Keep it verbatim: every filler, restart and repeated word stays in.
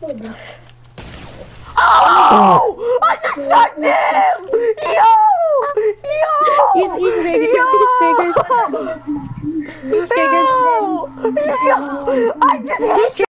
Oh! I just stuck him! Yo! Yo! He's, he's triggered. Yo! He's triggered. He's triggered. Yo! Yo! I just hit